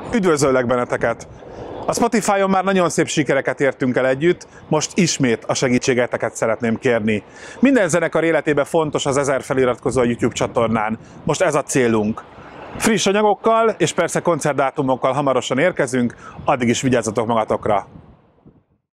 Üdvözöllek benneteket! A Spotify-on már nagyon szép sikereket értünk el együtt, most ismét a segítségeteket szeretném kérni. Minden zenekar életében fontos az 1000 feliratkozó a YouTube csatornán. Most ez a célunk. Friss anyagokkal és persze koncertdátumokkal hamarosan érkezünk, addig is vigyázzatok magatokra!